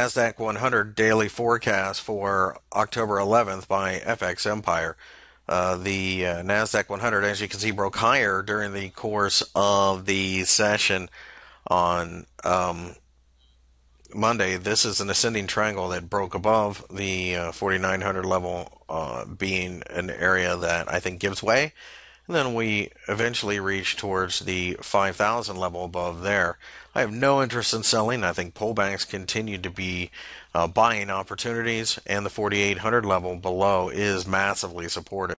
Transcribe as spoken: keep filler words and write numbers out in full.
Nasdaq one hundred daily forecast for October eleventh by F X Empire. Uh, the uh, Nasdaq one hundred, as you can see, broke higher during the course of the session on um, Monday. This is an ascending triangle that broke above the uh, forty-nine hundred level, uh, being an area that I think gives way. And then we eventually reach towards the five thousand level above there. I have no interest in selling. I think pullbacks continue to be uh, buying opportunities, and the forty-eight hundred level below is massively supported.